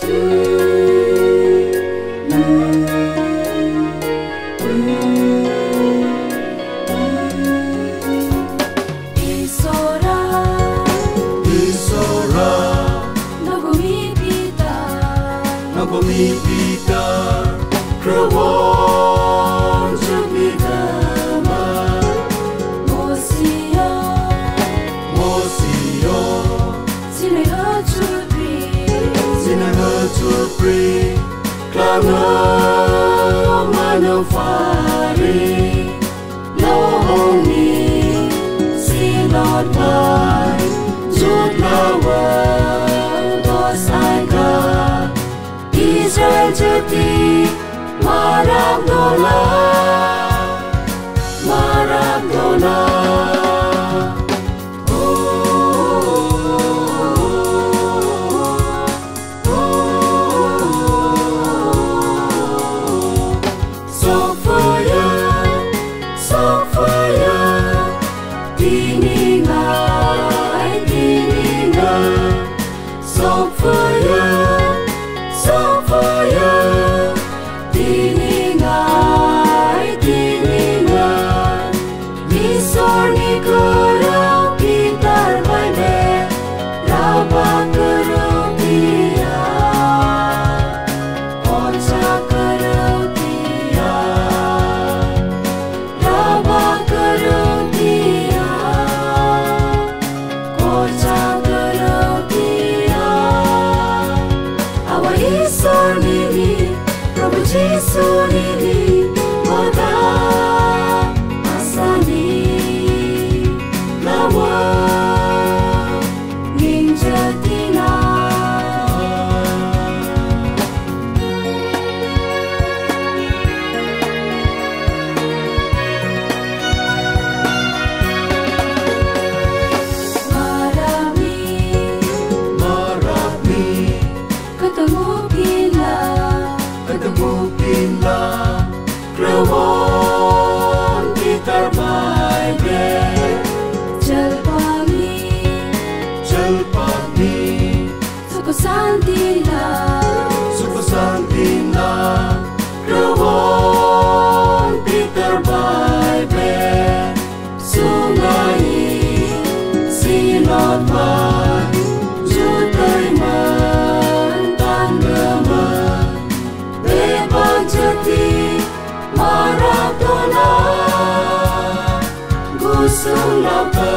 Pita Krawon Jumidama Mosio Sinaha Chupri Klanga Manufari Lohongi Silot Mai Jutlawa Dosaika Israel Jati Maradona Sunili Moda Asani Lawa Ninjatina Marami Ketemu Pinla Krawon Peter Bible Jalpani Suku Santina Krawon Peter Bible Sungai Silot Mai Jutai Maradona Gusung Lauka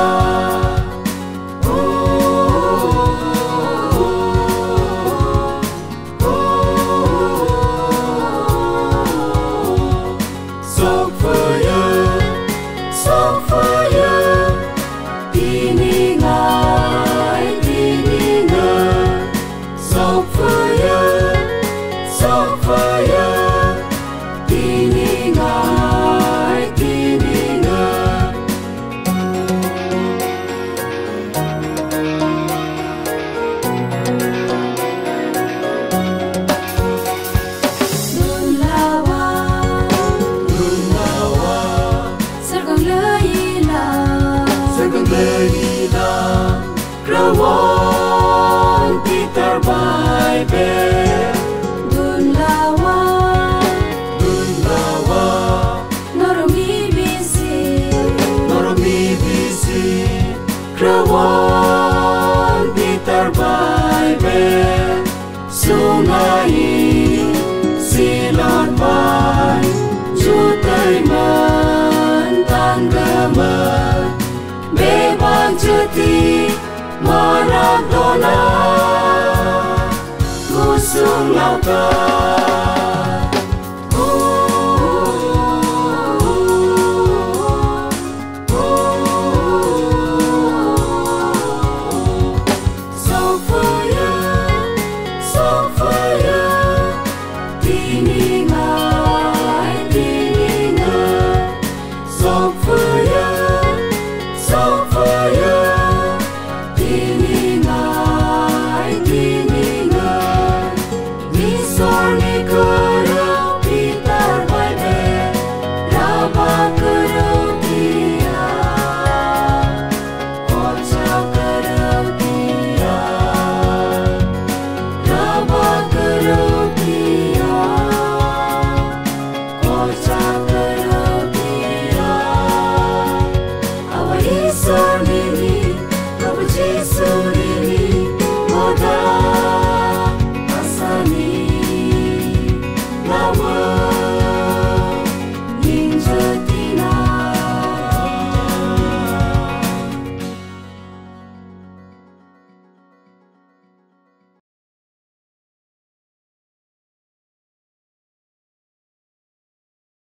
Sok fire Tiningai Sok fire Krawon Peter Bible Dunlawa Noromi bisi Krawon Peter Bible Sungai Silot Mai Jutai Tanggaman Bebang Jati Maradona Gusung Lauka